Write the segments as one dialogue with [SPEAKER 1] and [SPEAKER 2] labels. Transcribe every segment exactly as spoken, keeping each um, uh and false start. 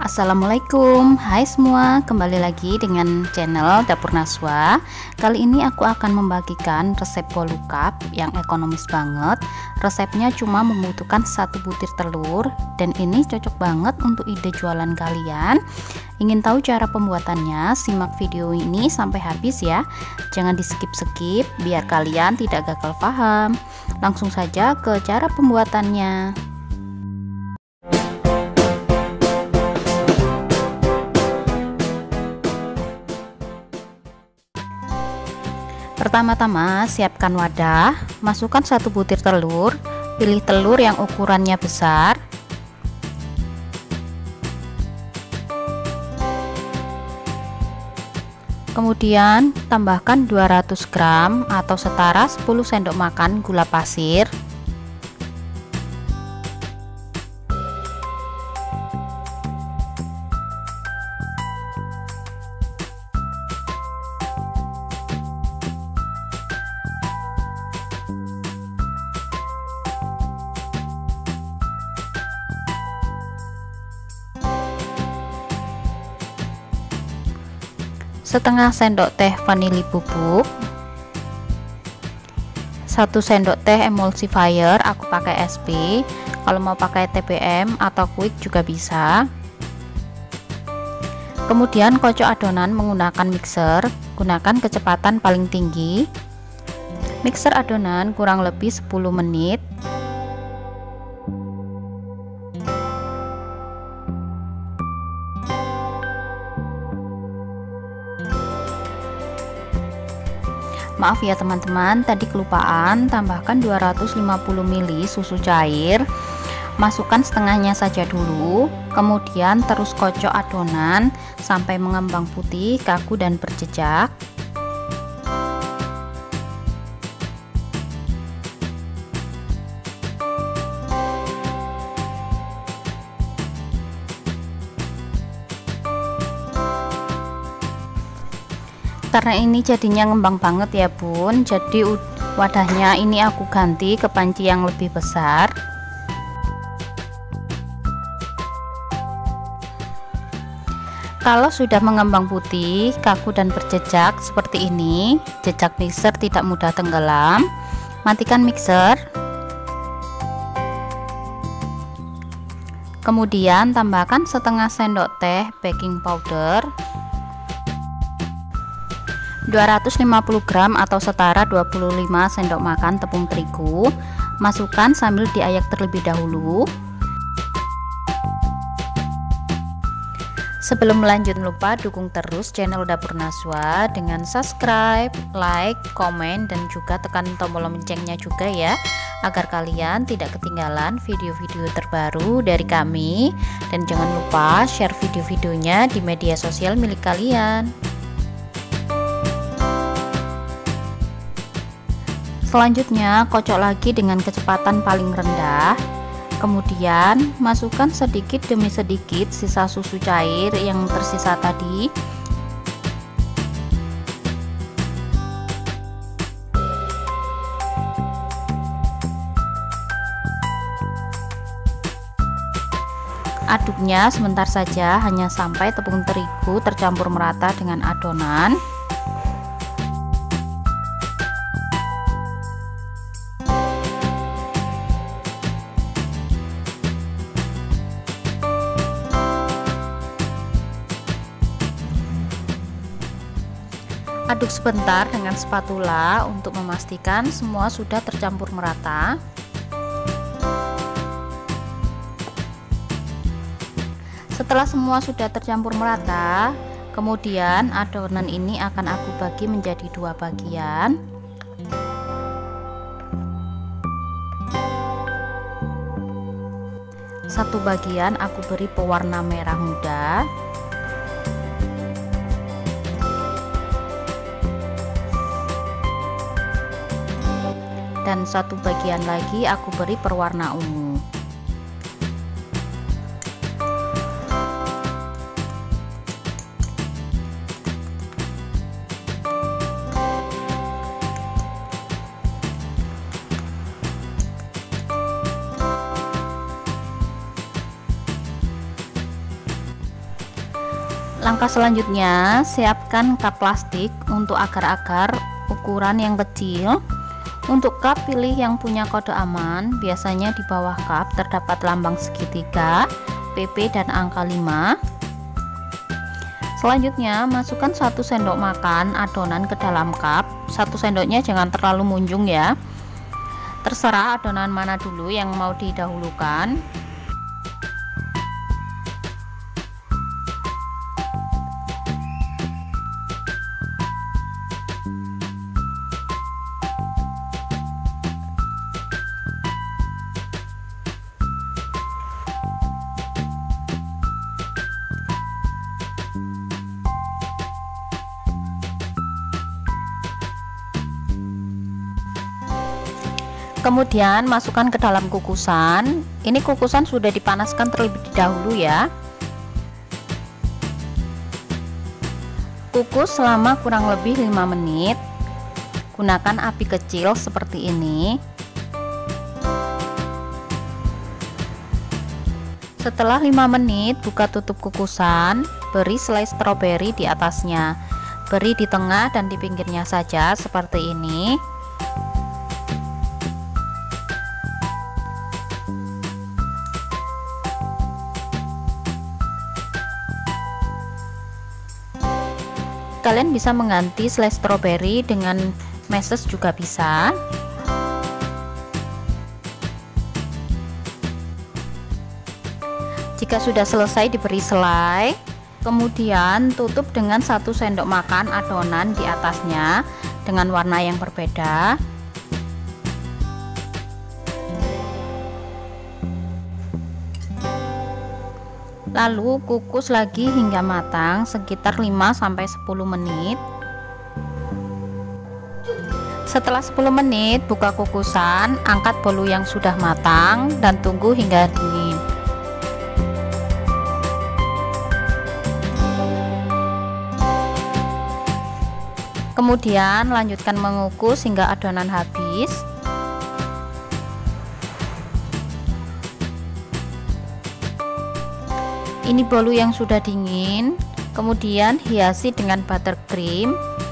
[SPEAKER 1] Assalamualaikum, hai semua, kembali lagi dengan channel Dapur Naswa. Kali ini aku akan membagikan resep bolu cup yang ekonomis banget. Resepnya cuma membutuhkan satu butir telur, dan ini cocok banget untuk ide jualan kalian. Ingin tahu cara pembuatannya? Simak video ini sampai habis ya. Jangan di skip-skip biar kalian tidak gagal paham. Langsung saja ke cara pembuatannya. Pertama-tama siapkan wadah, masukkan satu butir telur, pilih telur yang ukurannya besar. Kemudian tambahkan dua ratus gram atau setara sepuluh sendok makan gula pasir. Setengah sendok teh vanili bubuk, satu sendok teh emulsifier, aku pakai S P, kalau mau pakai T B M atau quick juga bisa. Kemudian kocok adonan menggunakan mixer, gunakan kecepatan paling tinggi. Mixer adonan kurang lebih sepuluh menit. Maaf ya teman-teman, tadi kelupaan, tambahkan dua ratus lima puluh mililiter susu cair. Masukkan setengahnya saja dulu, kemudian terus kocok adonan sampai mengembang putih, kaku dan berjejak. Karena ini jadinya ngembang banget ya bun, jadi wadahnya ini aku ganti ke panci yang lebih besar. Kalau sudah mengembang putih, kaku dan berjejak seperti ini, jejak mixer tidak mudah tenggelam, matikan mixer. Kemudian tambahkan setengah sendok teh baking powder, dua ratus lima puluh gram atau setara dua puluh lima sendok makan tepung terigu. Masukkan sambil diayak terlebih dahulu. Sebelum lanjut, lupa dukung terus channel Dapur Naswa dengan subscribe, like, komen, dan juga tekan tombol loncengnya juga ya, agar kalian tidak ketinggalan video-video terbaru dari kami. Dan jangan lupa share video-videonya di media sosial milik kalian. Selanjutnya kocok lagi dengan kecepatan paling rendah. Kemudian masukkan sedikit demi sedikit sisa susu cair yang tersisa tadi. Aduknya sebentar saja, hanya sampai tepung terigu tercampur merata dengan adonan. Aduk sebentar dengan spatula untuk memastikan semua sudah tercampur merata. Setelah semua sudah tercampur merata, kemudian adonan ini akan aku bagi menjadi dua bagian. Satu bagian aku beri pewarna merah muda. Dan satu bagian lagi aku beri perwarna ungu. Langkah selanjutnya, siapkan cup plastik untuk agar-agar ukuran yang kecil. Untuk cup, pilih yang punya kode aman. Biasanya di bawah cup terdapat lambang segitiga, P P dan angka lima. Selanjutnya, masukkan satu sendok makan adonan ke dalam cup. Satu sendoknya jangan terlalu munjung ya. Terserah adonan mana dulu yang mau didahulukan. Kemudian masukkan ke dalam kukusan. Ini kukusan sudah dipanaskan terlebih dahulu ya. Kukus selama kurang lebih lima menit. Gunakan api kecil seperti ini. Setelah lima menit, buka tutup kukusan, beri selai stroberi di atasnya. Beri di tengah dan di pinggirnya saja seperti ini. Kalian bisa mengganti selai stroberi dengan meses juga bisa. Jika sudah selesai diberi selai, kemudian tutup dengan satu sendok makan adonan di atasnya dengan warna yang berbeda. Lalu kukus lagi hingga matang sekitar lima sampai sepuluh menit. Setelah sepuluh menit, buka kukusan, angkat bolu yang sudah matang dan tunggu hingga dingin. Kemudian lanjutkan mengukus hingga adonan habis. Ini bolu yang sudah dingin, kemudian hiasi dengan buttercream.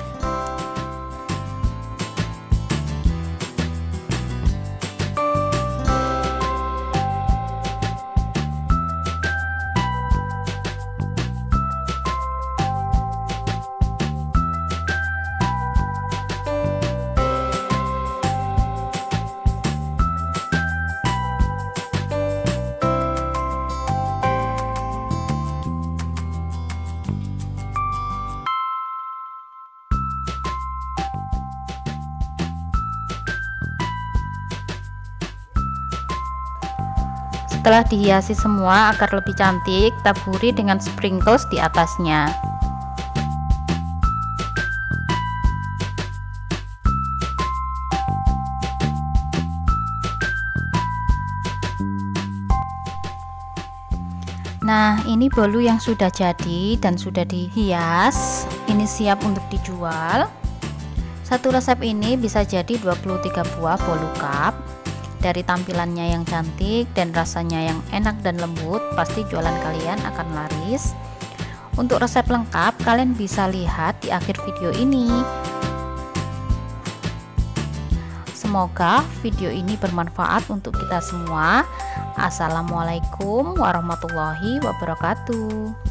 [SPEAKER 1] Setelah dihiasi semua agar lebih cantik, taburi dengan sprinkles di atasnya. Nah, ini bolu yang sudah jadi dan sudah dihias. Ini siap untuk dijual. Satu resep ini bisa jadi dua puluh tiga buah bolu cup. Dari tampilannya yang cantik dan rasanya yang enak dan lembut, pasti jualan kalian akan laris. Untuk resep lengkap kalian bisa lihat di akhir video ini. Semoga video ini bermanfaat untuk kita semua. Assalamualaikum warahmatullahi wabarakatuh.